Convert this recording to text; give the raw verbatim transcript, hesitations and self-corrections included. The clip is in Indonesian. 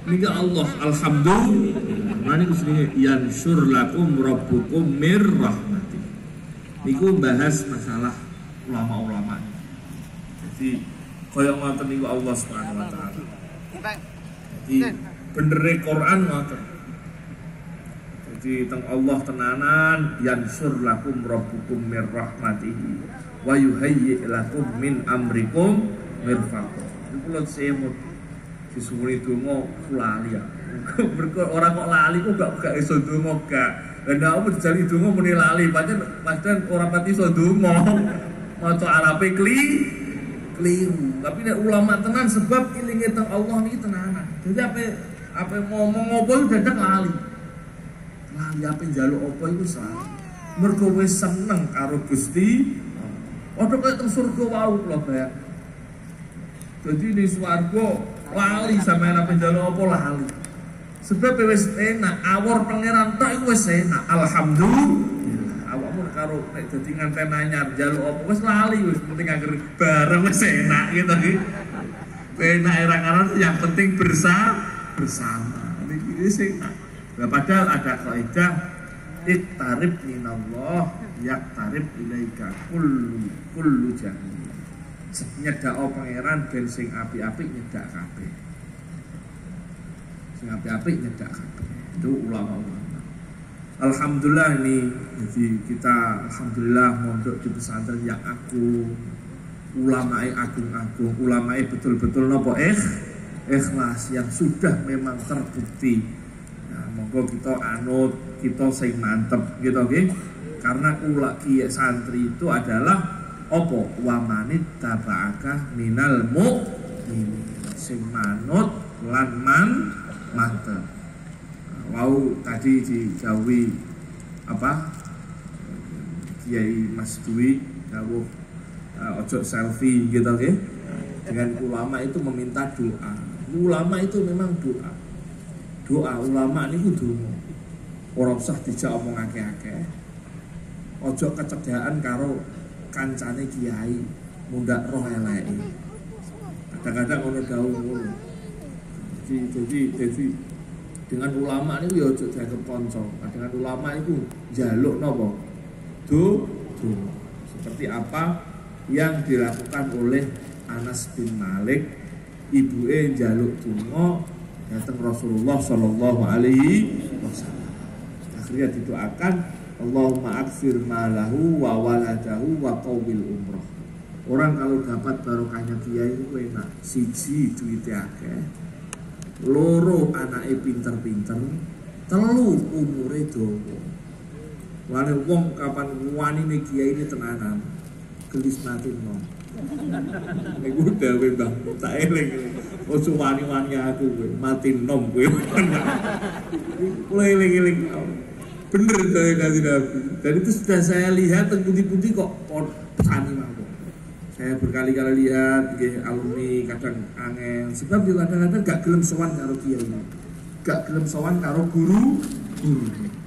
Niki Allah alhamdulillah. Mane kusine yansyur lakum rabbukum mir rahmati. Niku bahas masalah ulama-ulama. Jadi kaya ngoten niku Allah Subhanahu wa taala. Jadi benere Quran ngoten. Jadi teng Allah tenanan yansyur lakum rabbukum mir rahmatihi wa yuhayyi lakum min amrikum mirfaqah. Iku kula semut disumuni donga lali ya. Mergo ora kok lali kok gak gak iso donga gak. Lah nek apa dijali donga muni lali, pancen pancen ora pati iso donga. Maca Arabe kli keliru. Tapi nek ulama tenan sebab ilinge teng Allah niki tenanan. Jadi apa apa ngomong apa dadak lali. Lali apa njaluk apa iku salah. Mergo wis seneng karo Gusti. Padha kaya teng surga wau kula bayang. Jadi di swarga lali sampeyan apa njaluk apa lali. Sebab wis enak, awor pangeran tok iku wis enak. Alhamdulillah. Awakmu karo nek dadi nganten anyar njaluk apa wis lali wis penting anger bareng wis enak gitu iki. Enak era karan yang penting bersama bersama. Iki wis enak. Lah padahal ada kaidah ittarib minallah yaktarib ilaika kullu kullu jahil. Nyedak pangeran ben sing apik-apik nyedak kabeh. Sing apik-apik nyedak kabeh. Itu ulama-ulama. Alhamdulillah ini jadi kita alhamdulillah mondok di pesantren yang agung, ulamae agung-agung, ulamae betul-betul nopo eh ikhlas yang sudah memang terbukti. Nah, monggo kita anut, kita sing mantep gitu nggih. Karena ula kiye santri itu adalah opo wamanit taba'aka minal mu'min sing manut lan man mantep. Wau tadi dijauhi apa Kiai Mas Dwi dawuh uh, ojo selfie gitu oke. Dengan ulama itu meminta doa. Ulama itu memang doa. Doa ulama niku donga. Ora usah dijak omong akeh-akeh. Ojo kecedaan karo kancane kiai mundak roh eleke. Kadang-kadang ono dawuh ngono. Jadi jadi jadi dengan ulama niku ya aja dianggap kanca. Dengan ulama iku njaluk napa? Do do. Seperti apa yang dilakukan oleh Anas bin Malik, ibuke njaluk donga datang Rasulullah sallallahu alaihi wasallam. Akhirnya didoakan Allahumma akfir malahu wa waladahu wa qawil umrah. Orang kalau dapat barokahnya kiai itu enak. Siji duite akeh, loro anake pinter-pinter, telu umure dawa. Wale wong kapan wanine kiai ini tenanan gelis mati no. Niku dhewe Mbah tak eling. Ojo wani-wani aku kowe, mati nom kowe. Kula eling-eling. Bener saya kasih Nabi. Dan itu sudah saya lihat pundi-pundi kok petani mawon. Saya berkali-kali lihat nggih alumni kadang angel sebab yo kadang-kadang gak gelem sowan karo kiai. Gak gelem sowan karo guru guru.